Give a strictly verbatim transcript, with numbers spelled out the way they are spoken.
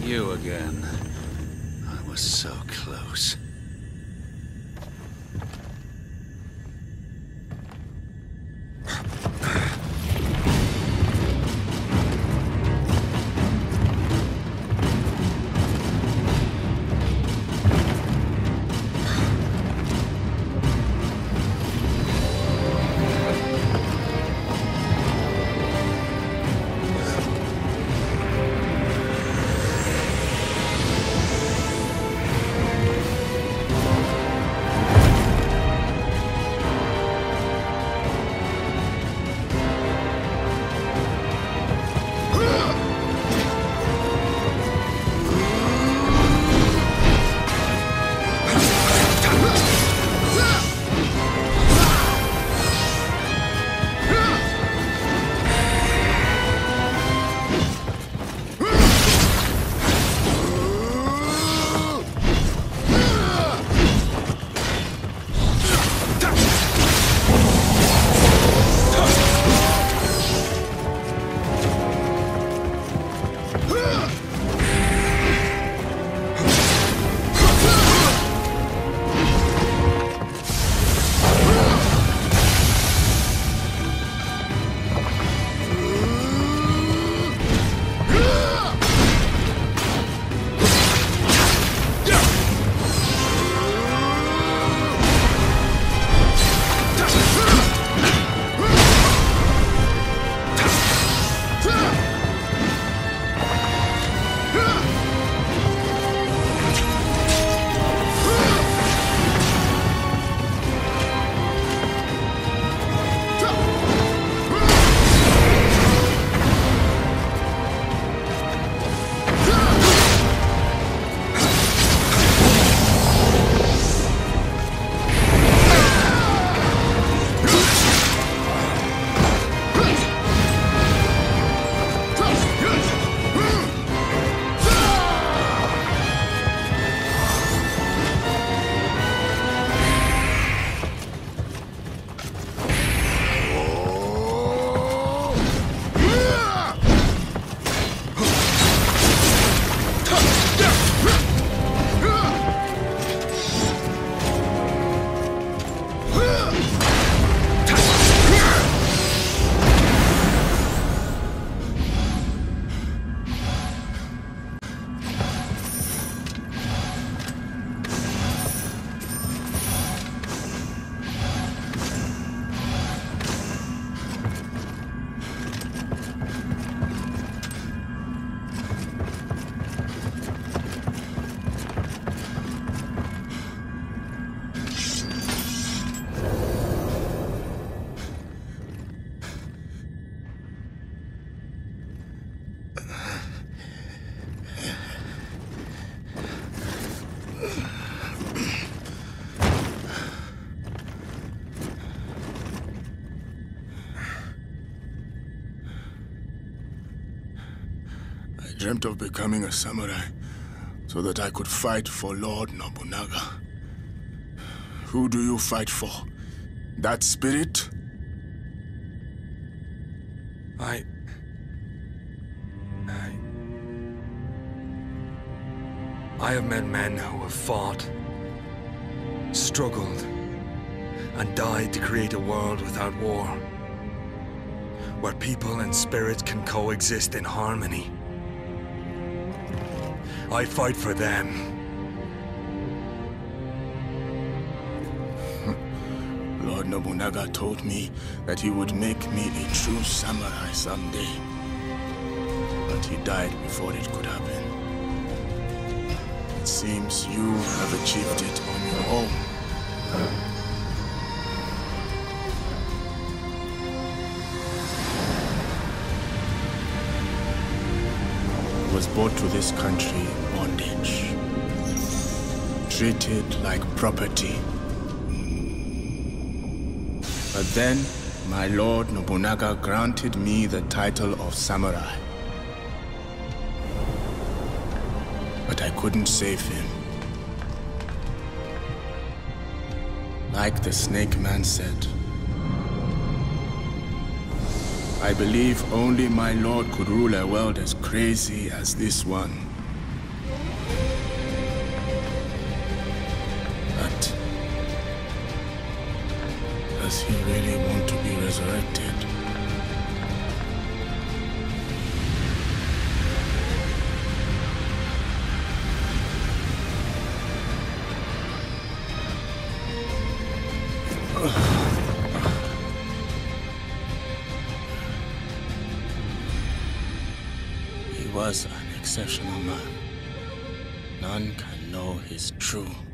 You again. I was so close. I dreamt of becoming a samurai so that I could fight for Lord Nobunaga. Who do you fight for? That spirit? I... I... I have met men who have fought, struggled, and died to create a world without war, where people and spirits can coexist in harmony. I fight for them. Lord Nobunaga told me that he would make me a true samurai someday. But he died before it could happen. It seems you have achieved it on your own. I was brought to this country in bondage, treated like property. But then, my Lord Nobunaga granted me the title of samurai. But I couldn't save him. Like the Snake Man said, I believe only my lord could rule a world as crazy as this one. Does he really want to be resurrected? He was an exceptional man. None can know his true